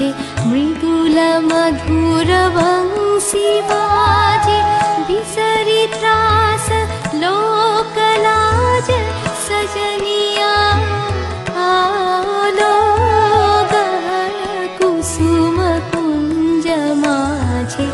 माझे मृदुल मधुर वंशी वाजे विसरी त्रास लोकलाज सजनिया आलो गहन कुसुम कुंज माझे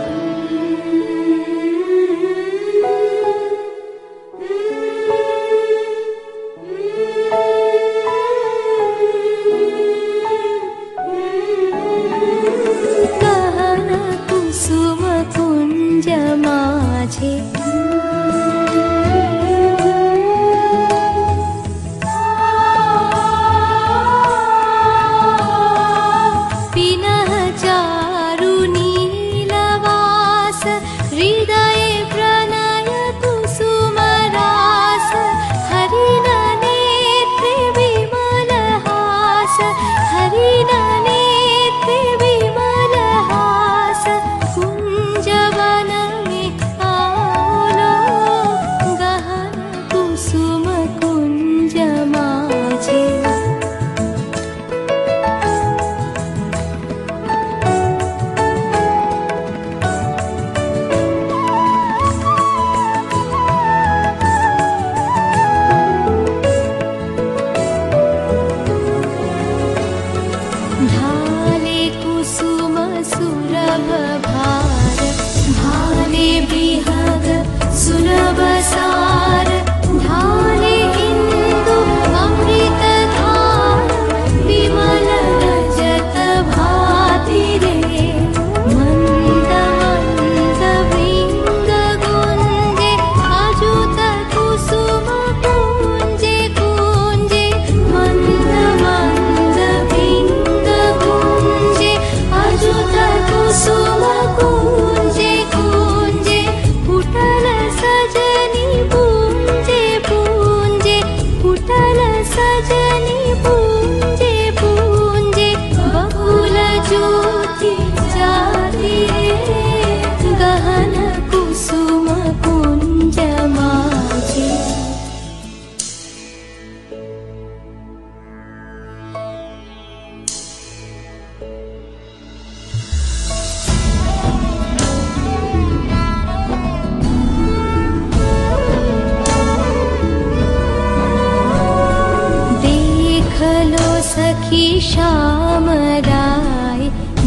श्याम राय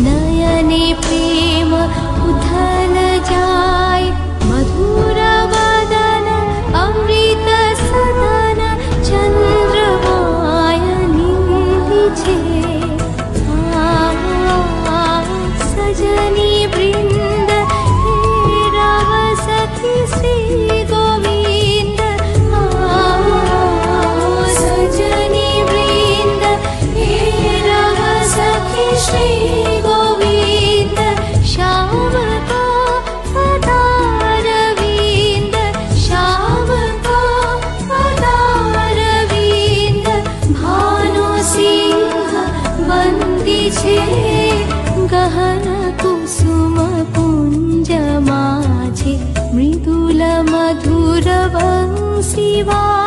नयने प्रेम उथल जाय मधुर वदन अमृत सदन चंद्रमायनी छे सजनी वृंद हे रव सखी श्री गोविंद सजनी वृंद श्री गोविंद श्याम का पदारविंद श्याम का पदारविंद भानु सिंह बंदी छे गहन कुसुम कुंज माझे मृदुल मधुर वंशी वाजे